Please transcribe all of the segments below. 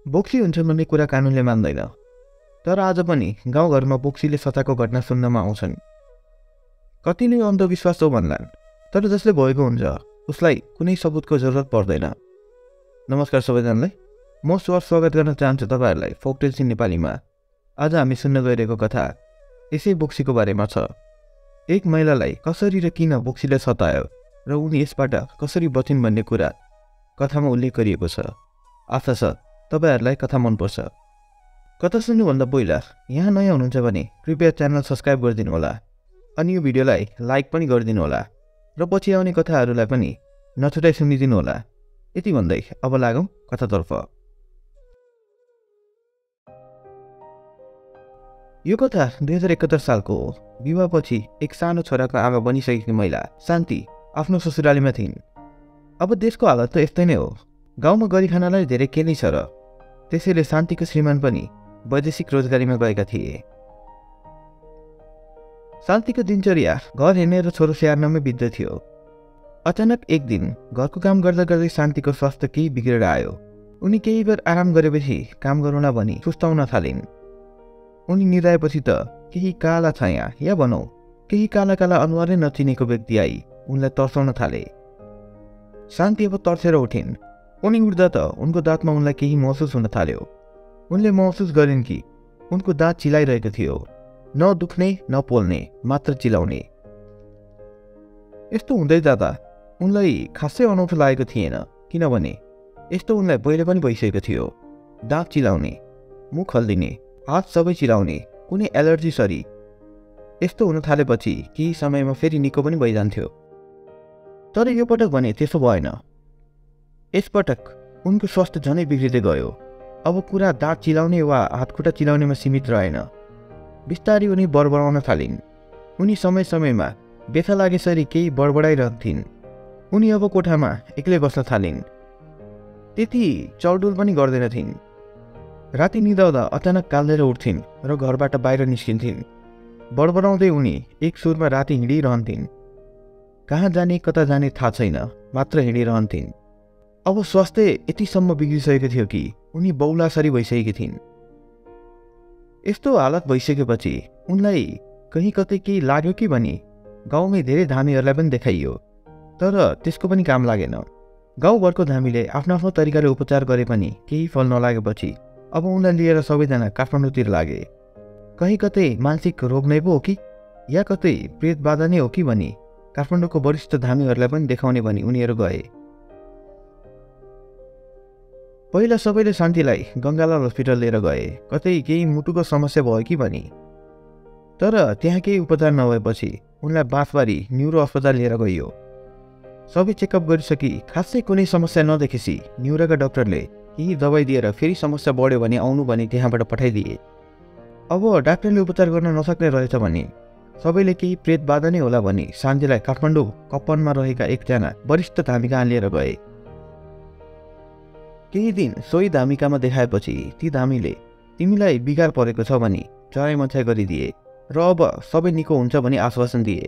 बोक्सी हुन्छ भन्ने कुरा कानुनले मान्दैन, तर आज पनि गाउँघरमा बोक्सीले सताको घटना सुन्नमा आउँछन्। कतिले अन्धविश्वास हो भन्लान्, तर जसले भएको हुन्छ उसलाई कुनै सबुतको जरुरत पर्दैन। नमस्कार सबैजनालाई, म स्वागत गर्न चाहन्छु तपाईहरुलाई फोक्टेल्स इन नेपालीमा। आज हामी सुन्न गइरहेको कथा यसै बोक्सीको बारेमा छ। एक महिलालाई कसरी र किन बोक्सीले सतायो र उनी यसबाट कसरी बचिन् भन्ने कुरा कथामा उल्लेख गरिएको छ। आशा छ तपाईहरुलाई कथा मन पर्छ। कथा सुन्नुभन्दा पहिला यहाँ नयाँ हुनुहुन्छ भने कृपया च्यानल सब्स्क्राइब गरिदिनु होला अनि यो भिडियोलाई लाइक पनि गरिदिनु होला र पछि आउने कथाहरूलाई पनि नछुटाइ सुनिदिनु होला। यति भन्दै अब लागौं कथातर्फ। यो कथा 2071 सालको हो। विवाहपछि एक सानो छोराको आमा बनिसकेकी महिला शान्ति आफ्नो ससुरालीमा थिइन्। अब देशको हालत त यस्तै नै हो। गाउँमा गरिखानालाई धेरै के नै छ र, त्यसैले शान्तिको श्रीमान पनि वैदेशिक रोजगारीमा गएका थिए। शान्तिको दिनचर्या घर हेर्ने र छोरो स्याहार्नमै बित्दथ्यो। अचानक एक दिन घरको काम गर्दा गर्दै शान्तिको स्वास्थ्य केही बिग्रेर आयो। उनी केही बेर आराम गरेपछि काम गरौँला भनी सुस्ताउन थालिन्। उनी निदाएपछि त केही काला छाया या भनौं केही काला काला अनुहारै नचिनेको व्यक्ति आई उनलाई तर्साउन थाले। शान्ति अब तर्सेर उठिन्। उनी उठ्दा त उनको दाँतमा उनलाई केही महसुस हुन थाल्यो। उनले महसुस गरिन् कि उनको दाँत चिलाइरहेको थियो। न दुख्ने न पोल्ने, मात्र चिलाउने। यस्तो हुँदै जाँदा उनलाई खासै अनौठो लागेको थिएन, किनभने यस्तो उनलाई पहिले पनि भइसकेको थियो। दाँत चिलाउने, मुख हल्दिने, हात सबै चिलाउने, कुनै एलर्जी सरी यस्तो हुन थालेपछि केही समयमा फेरि निको पनि भइजान्थ्यो। तर यो पटक भने त्यसो भएन। यसपटक उनको स्वास्थ्य झनै बिग्रिँदै गयो। अब कुरा दाँत चिलाउने वा हातखुट्टा चिलाउनेमा सीमित रहेन। बिस्तारै उनी बडबडाउन थालिन्। उनी समय समयमा व्यथा लागेसरी केही बडबडाइरहन्थिन्। उनी अब कोठामा एक्लै बस्न थालिन्। त्यति चलडुल पनि गर्दैनथिन्। राति निदाउँदा अचानक काल्देर उठ्थिन् र घरबाट बाहिर निस्किन्थिन्। बडबडाउँदै उनी एक सुरमा राति हिँडिरहन्थिन्। कहाँ जाने कता जाने थाहा छैन, मात्र हिँडिरहन्थिन्। अब स्वास्थ्य यतिसम्म बिग्रिसकेको थियो कि उनी बौलासरी भइसकेकी थिइन्। यस्तो हालत भइसकेपछि उनलाई कहीँ कतै केही लाग्यो कि भनी गाउँमै धेरै धामीहरूलाई पनि देखाइयो, तर त्यसको पनि काम लागेन। गाउँभरको धामीले आफ्नो आफ्नो तरिकाले उपचार गरे पनि केही फल नलागेपछि अब उनलाई लिएर सबैजना काठमाडौँतिर लागे। कहीँ कतै मानसिक रोग नै पो हो कि या कतै प्रेत बाधा नै हो कि भनी काठमाडौँको वरिष्ठ धामीहरूलाई पनि देखाउने भनी उनीहरू गए। पहिला सबैले शान्तिलाई गङ्गालाल हस्पिटल लिएर गए, कतै केही मुटुको समस्या भयो कि भनी। तर त्यहाँ केही उपचार नभएपछि उनलाई बाँसबारी न्युरो अस्पताल लिएर गइयो। सबै चेकअप गरिसकी खासै कुनै समस्या नदेखेपछि न्युरोका डाक्टरले केही दबाई दिएर फेरि समस्या बढ्यो भने आउनु भने त्यहाँबाट पठाइदिए। अब डाक्टरले उपचार गर्न नसक्ने रहेछ भने सबैले केही प्रेत बाधा नै होला भनी शान्तिलाई काठमाडौँ कप्पनमा रहेका एकजना वरिष्ठ धामिका लिएर गए। केही दिन सोही धामिकामा देखाएपछि ती धामीले तिमीलाई बिगार परेको छ भनी चराइ मचाइ गरिदिए र अब सबै निको हुन्छ भनी आश्वासन दिए।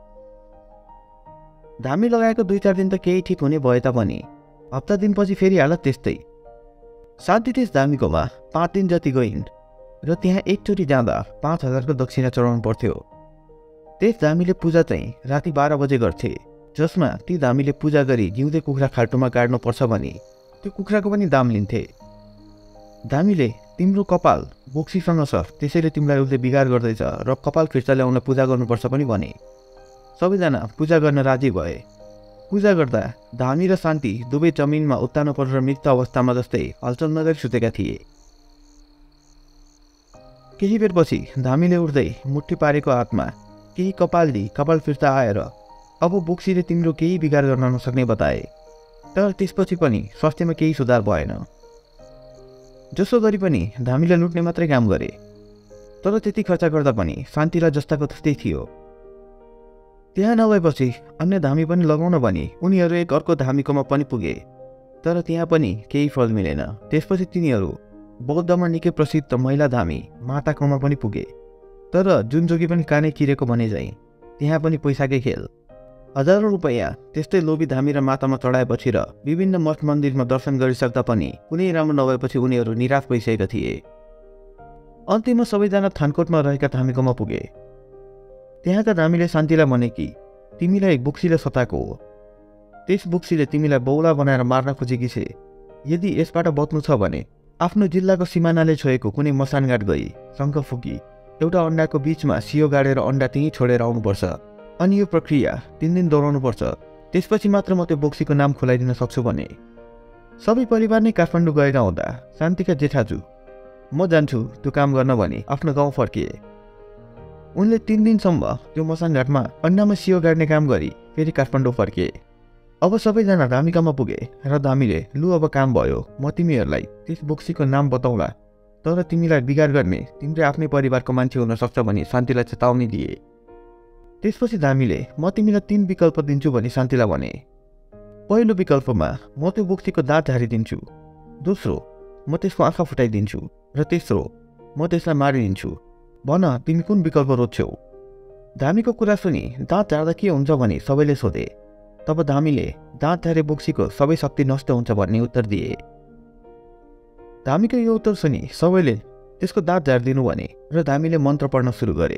धामी लगाएको 2-4 दिन त केही ठिक हुने भए तापनि हप्ता दिनपछि फेरि हालत त्यस्तै। शान्ति त्यस धामीकोमा 5 दिन जति गइन् र त्यहाँ एकचोटि जाँदा 5000 को दक्षिणा चढाउनु पर्थ्यो। त्यस धामीले पूजा चाहिँ राति 12 बजे गर्थे, जसमा ती धामीले पूजा गरी जिउँदै कुखुरा खाल्टोमा गाड्नु पर्छ भने त्यो कुखुराको पनि दाम लिन्थे। धामीले तिम्रो कपाल बोक्सीसँग छ, त्यसैले तिमीलाई उसले बिगार गर्दैछ र कपाल फिर्ता ल्याउन पूजा गर्नुपर्छ पनि भने। सबैजना पूजा गर्न राजी भए। पूजा गर्दा धामी र शान्ति दुवै जमिनमा उत्तानो परेर मृत अवस्थामा जस्तै हलचल नगरी सुतेका थिए। केही बेरपछि धामीले उठ्दै मुट्ठी पारेको हातमा केही कपाल दिई कपाल फिर्ता आएर अब बोक्सीले तिम्रो केही बिगार गर्न नसक्ने बताए। तर त्यसपछि पनि स्वास्थ्यमा केही सुधार भएन। जसो गरी पनि धामीले लुट्ने मात्रै काम गरे, तर त्यति खर्च गर्दा पनि शान्तिलाई जस्ताको तस्तै थियो। त्यहाँ नभएपछि अन्य धामी पनि लगाउन भनी उनीहरू एक अर्को धामीकोमा पनि पुगे, तर त्यहाँ पनि केही फल मिलेन। त्यसपछि तिनीहरू बौद्धमा निकै प्रसिद्ध महिला धामी माताकोमा पनि पुगे, तर जुन जोगी पनि कानै चिरेको भने चाहिँ त्यहाँ पनि पैसाकै खेल। हजारौं रुपैयाँ त्यस्तै लोभी धामी र मातामा चढाएपछि र विभिन्न मठ मन्दिरमा दर्शन गरिसक्दा पनि कुनै राम्रो नभएपछि उनीहरू निराश भइसकेका थिए। अन्तिममा सबैजना थानकोटमा रहेका धामीकोमा पुगे। त्यहाँका धामीले शान्तिलाई भने कि तिमीलाई बोक्सीले सताएको हो। त्यस बोक्सीले तिमीलाई बौला बनाएर मार्न खोजेकी छे। यदि यसबाट बच्नु छ भने आफ्नो जिल्लाको सिमानाले छोएको कुनै मसानघाट गई शङ्ख फुकी एउटा अन्डाको बीचमा सियो गाडेर अन्डा त्यहीँ छोडेर आउनुपर्छ। अनि यो प्रक्रिया 3 दिन दोहोऱ्याउनुपर्छ। त्यसपछि मात्र म त्यो बोक्सीको नाम खुलाइदिन सक्छु भने। सबै परिवार नै काठमाडौँ गएका हुँदा शान्तिका जेठाजु म जान्छु त्यो काम गर्न भनी आफ्नो गाउँ फर्किए। उनले 3 दिनसम्म त्यो मसानघाटमा अन्डामा सियो गाड्ने काम गरी फेरि काठमाडौँ फर्किए। अब सबैजना धामीकामा पुगे र धामीले लु अब काम भयो, म तिमीहरूलाई त्यस बोक्सीको नाम बताउँला, तर तिमीलाई बिगार गर्ने तिम्रै आफ्नै परिवारको मान्छे हुन सक्छ भनी शान्तिलाई चेतावनी दिए। त्यसपछि धामीले म तिमीलाई 3 विकल्प दिन्छु भनी शान्तिलाई भने। पहिलो विकल्पमा म त्यो बोक्सीको दाँत झारिदिन्छु, दोस्रो म त्यसको आँखा फुटाइदिन्छु र तेस्रो म त्यसलाई मारिदिन्छु। भन तिमी कुन विकल्प रोज्छौ? धामीको कुरा सुनि दाँत झार्दा के हुन्छ भनी सबैले सोधे। तब धामीले दाँत झारे बोक्सीको सबै शक्ति नष्ट हुन्छ भन्ने उत्तर दिए। धामीको यो उत्तर सुनि सबैले त्यसको दाँत झारिदिनु भने र धामीले मन्त्र पढ्न सुरु गरे।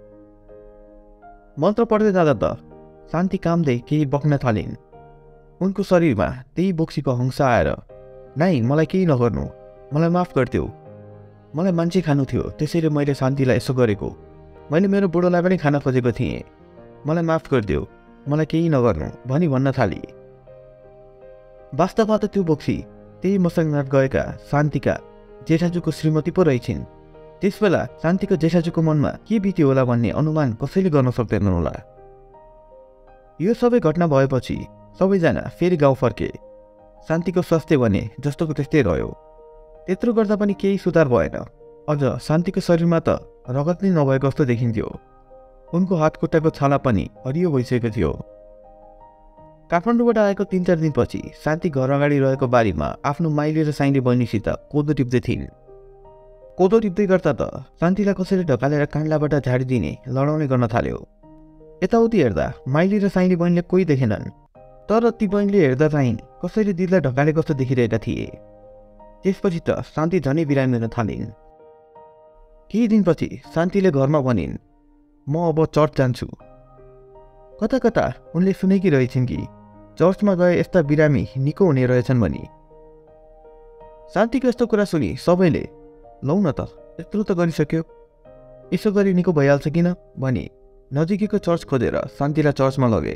मन्त्र पढ्दै जाँदा त शान्ति कामदै केही बग्न थालिन्। उनको शरीरमा त्यही बोक्सीको हंसा आएर, नाइ मलाई केही नगर्नु, मलाई माफ गरिदेऊ, मलाई मान्छे खानु थियो त्यसैले मैले शान्तिलाई यसो गरेको, मैले मेरो बुढोलाई पनि खान खोजेको थिएँ, मलाई माफ गरिदेऊ, मलाई केही नगर्नु भनी भन्न थाली। वास्तवमा त त्यो बोक्सी त्यही मसानघाट गएका शान्तिका जेठाजुको श्रीमती पो रहेछिन्। त्यसबेला शान्तिको जेठाजुको मनमा के बित्यो होला भन्ने अनुमान कसैले गर्न सक्दैनन् होला। यो सबै घटना भएपछि सबैजना फेरि गाउँ फर्के। शान्तिको स्वास्थ्य भने जस्तोको त्यस्तै रह्यो। त्यत्रो गर्दा पनि केही सुधार भएन। अझ शान्तिको शरीरमा त रगत नै नभएको जस्तो देखिन्थ्यो। उनको हात खुट्टाको छाला पनि हरियो भइसकेको थियो। काठमाडौँबाट आएको 3-4 दिनपछि शान्ति घर अगाडि रहेको बारीमा आफ्नो माइली र साइली बहिनीसित कोदो टिप्दै थिइन्। कोदो टिप्दै गर्दा त शान्तिलाई कसैले ढकालेर काण्डलाबाट झाडिदिने लडाउने गर्न थाल्यो। यताउति हेर्दा माइली र साइली बहिनीले कोही देखेनन्, तर ती बहिनीले हेर्दा चाहिँ कसैले दिदीलाई ढकाले कस्तो देखिरहेका थिए। त्यसपछि त शान्ति झनै बिरामी हुन थालिन्। केही दिनपछि शान्तिले घरमा भनिन्, म अब चर्च जान्छु। कता कता उनले सुनेकी रहेछन् कि चर्चमा गए यस्ता बिरामी निको हुने रहेछन् भनी। शान्तिको यस्तो कुरा सुनि सबैले लौ न त यत्रो त गरिसक्यो, यसो गरी निको भइहाल्छ किन भनी नजिकैको चर्च खोजेर शान्तिलाई चर्चमा लगे।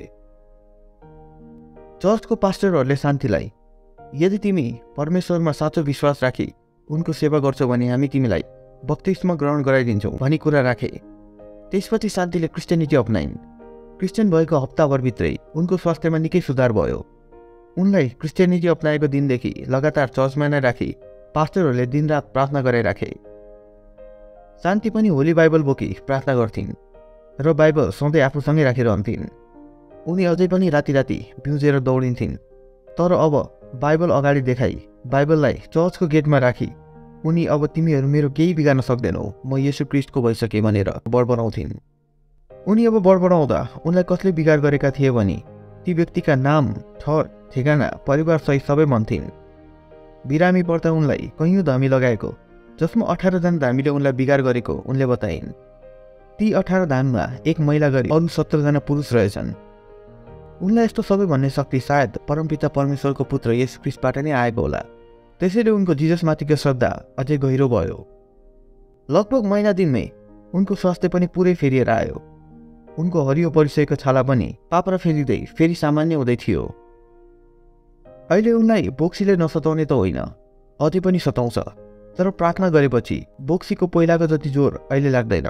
चर्चको पास्टरहरूले शान्तिलाई, यदि तिमी परमेश्वरमा साँचो विश्वास राखी उनको सेवा गर्छौ भने हामी तिमीलाई बप्तिस्मा ग्रहण गराइदिन्छौँ भनी कुरा राखे। त्यसपछि शान्तिले क्रिस्चियनिटी अपनाइन्। क्रिस्चियन भएको हप्ताभरभित्रै उनको स्वास्थ्यमा निकै सुधार भयो। उनलाई क्रिस्चियनिटी अपनाएको दिनदेखि लगातार चर्चमा नै राखी पास्टरहरूले दिनरात प्रार्थना गराइराखे। शान्ति पनि होली बाइबल बोकी प्रार्थना गर्थिन् र बाइबल सधैँ आफूसँगै राखिरहन्थिन्। उनी अझै पनि राति राति बिउजेर दौडिन्थिन्, तर अब बाइबल अगाडि देखाई बाइबललाई चर्चको गेटमा राखी उनी अब तिमीहरू मेरो केही बिगार्न सक्दैनौ, म येशू क्रिस्टको भइसके भनेर बडबडाउँथिन्। उनी अब बडबडाउँदा उनलाई कसले बिगार गरेका थिए भने ती व्यक्तिका नाम, ठहर, ठेगाना, परिवार सहित सबै भन्थिन्। बिरामी पर्दा उनलाई कैयौँ धामी लगाएको, जसमा 18 जना धामीले उनलाई बिगार गरेको उनले बताइन्। ती 18 धाममा एक महिला गरी अरू 17 जना पुरुष रहेछन्। उनलाई यस्तो सबै भन्ने शक्ति सायद परमपिता परमेश्वरको पुत्र येशू क्रिस्टबाट नै आएको होला। त्यसैले उनको जिजसमाथिको श्रद्धा अझै गहिरो भयो। लगभग महिना दिनमै उनको स्वास्थ्य पनि पुरै फेरिएर आयो। उनको हरियो परिसकेको छाला पनि पापरा फेरिँदै फेरि सामान्य हुँदै थियो। अहिले उनलाई बोक्सीले नसताउने त होइन, अझै पनि सताउँछ, तर प्रार्थना गरेपछि बोक्सीको पहिलाको जति जोर अहिले लाग्दैन।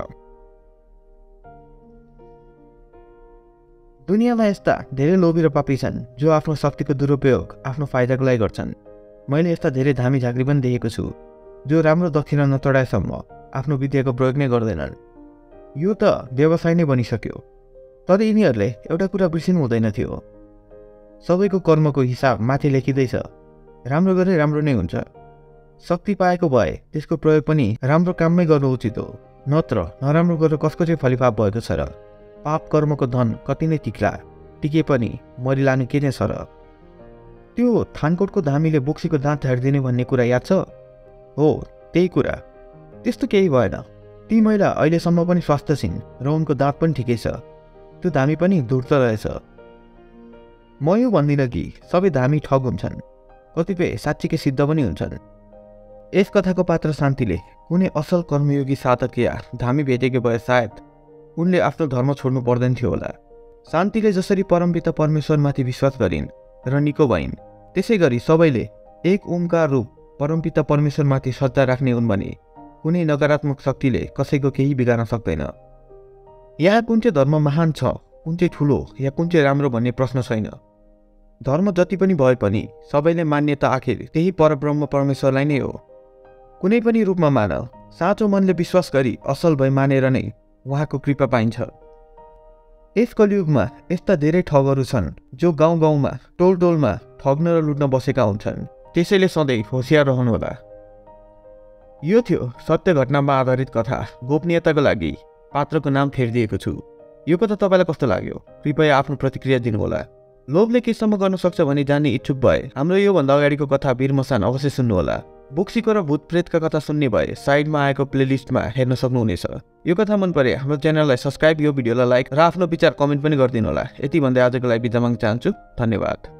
दुनियाँमा यस्ता धेरै लोभी र पापी छन् जो आफ्नो शक्तिको दुरुपयोग आफ्नो फाइदाको लागि गर्छन्। मैले यस्ता धेरै धामी झाँक्री पनि देखेको छु जो राम्रो दक्षिणा नचढाएसम्म आफ्नो विद्याको प्रयोग नै गर्दैनन्। यो त व्यवसाय नै बनिसक्यो। तर यिनीहरूले एउटा कुरा बिर्सिनु हुँदैन थियो, सबैको कर्मको हिसाब माथि लेखिँदैछ। राम्रो गरे राम्रो नै हुन्छ। शक्ति पाएको भए त्यसको प्रयोग पनि राम्रो काममै गर्नु उचित हो, नत्र नराम्रो गरेर कसको चाहिँ फलिफाप भएको छ र। पाप कर्मको धन कति नै टिक्ला। टिके पनि मरिलानु के नै छ र? त्यो थानकोटको धामीले बोक्सीको दाँत झारिदिने भन्ने कुरा याद छ? हो, त्यही कुरा। त्यस्तो केही भएन। ती महिला अहिलेसम्म पनि स्वस्थ छिन् र उनको दाँत पनि ठिकै छ। त्यो धामी पनि धूर्त रहेछ। म यो भन्दिनँ कि सबै धामी ठग हुन्छन्, कतिपय साँच्चीकै सिद्ध पनि हुन्छन्। यस कथाको पात्र शान्तिले कुनै असल कर्मयोगी साधक या धामी भेटेको भए सायद उनले आफ्नो धर्म छोड्नु पर्दैन थियो होला। शान्तिले जसरी परमपिता परमेश्वरमाथि विश्वास गरिन् र निको भइन्, त्यसै गरी सबैले एक ओमकार रूप परमपिता परमेश्वरमाथि श्रद्धा राख्ने हुन् भने कुनै नकारात्मक शक्तिले कसैको केही बिगार्न सक्दैन। यहाँ कुन चाहिँ धर्म महान छ, कुन चाहिँ ठुलो या कुन चाहिँ राम्रो भन्ने प्रश्न छैन। धर्म जति पनि भए पनि सबैले मान्यता आखिर त्यही परब्रह्म परमेश्वरलाई नै हो। कुनै पनि रूपमा मान, साँचो मनले विश्वास गरी असल भई मानेर नै उहाँको कृपा पाइन्छ। यस कलियुगमा यस्ता धेरै ठगहरू छन् जो गाउँ गाउँमा टोल टोलमा ठग्न र लुट्न बसेका हुन्छन्। त्यसैले सधैँ होशियार रहनुहोला। यो थियो सत्य घटनामा आधारित कथा। गोपनीयताको लागि पात्रको नाम फेरिदिएको छु। यो कथा तपाईँलाई कस्तो लाग्यो? कृपया आफ्नो प्रतिक्रिया दिनुहोला। लोभले केसम्म गर्न सक्छ भने जान्ने इच्छुक भए हाम्रो योभन्दा अगाडिको कथा वीरमसान अवश्य सुन्नुहोला। बोक्सीको र भूत प्रेतका कथा सुन्ने भए साइडमा आएको प्लेलिस्टमा हेर्न सक्नुहुनेछ। यो कथा मन परे हाम्रो च्यानललाई सब्स्क्राइब, यो भिडियोलाई लाइक र आफ्नो विचार कमेन्ट पनि गरिदिनु होला। यति भन्दै आजको लागि बिदा माग्न चाहन्छु। धन्यवाद।